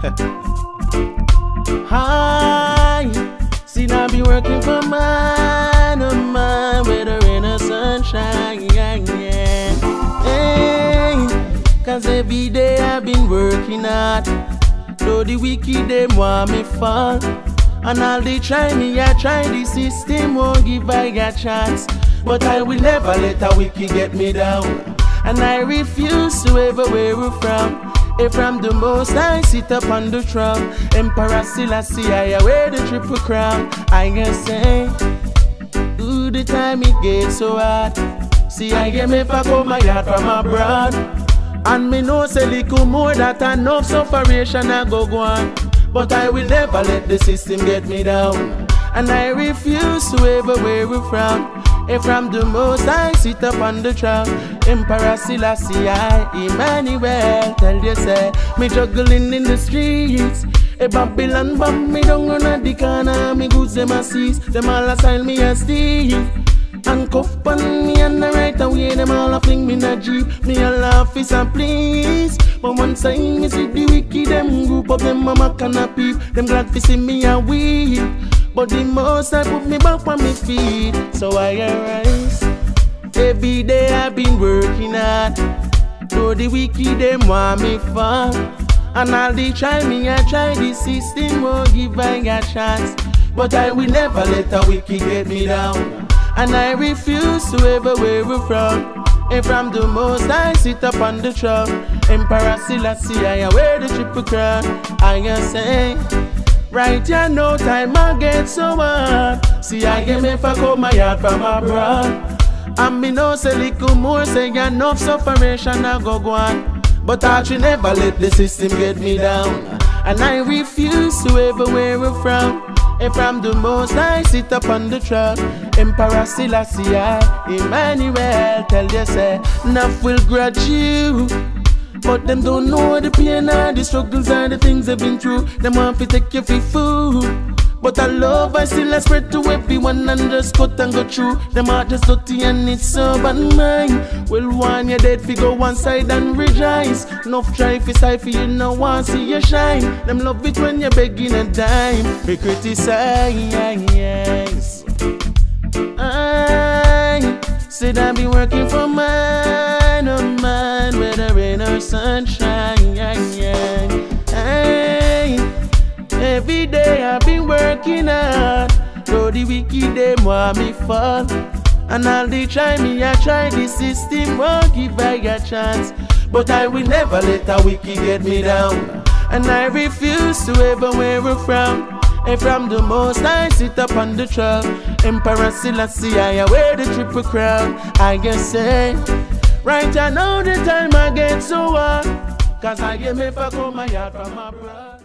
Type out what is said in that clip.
Hi, see I be working for mine, oh mine, with the rain or sunshine, yeah. Hey, cause every day I've been working hard. Though the wicked them want me fall, and all they try me, I try the system won't give I a chance. But I will never let a wicked get me down, and I refuse to ever wear a frown. If from the most I sit up on the throne, Emperor Selassie I wear the triple crown. I can say, ooh, the time it gets so hard. See I get me back on my yard from abroad, and me know say little more that enough sufferation I go on. But I will never let the system get me down, and I refuse to ever wear a frown. If from the most I sit up on the throne, Emperor Selassie I, Emmanuel, tell you say, me juggling in the streets. A Babylon bomb me down on the corner, me goods them a seize. Them all assign me a thief, and cuff on me and the right away. Them all a fling me in a jeep, me a laugh is a please. But one time me see the wicked, them group of them mama can peep. Them glad to see me a weep, but the most I put me back on my feet, so I arise. Every day I've been working hard. Though the wicked them want me fall, and all they try me, I try the system won't give I a chance. But I will never let a wicked get me down, and I refuse to ever wear a frown. And from the most I sit up on the throne, Emperor Selassie I wear the triple crown. I can say, right here no time I get so hard. See I get me for come my yard from abroad, and me know say little more say enough sufferation I go on. But I should never let the system get me down, and I refuse to ever wear a frown. And from the most I sit up on the throne, Emperor Selassie I, Emmanuel, tell you say, enough will grudge you, but them don't know the pain and the struggles and the things they've been through. Them want to take you for food, but I love I still I spread to everyone and just cut and go through. Them heart just dirty and it's so bad mine. Well, one you dead fi go one side and rejoice. Enough try fi side fi you no want see you shine. Them love it when you begging a dime. Be criticize. I said I be working for mine, oh mine, whether rain or sunshine. Every day I've been working hard. Though the wicked them want me fall, and all they try me, I try the system won't give I a chance. But I will never let a wicked get me down, and I refuse to ever wear a frown. And from the most I sit up on the throne, Emperor Selassie I wear the triple crown. I can say, right I know the time I get so hard, cause I get me for come my yard from abroad.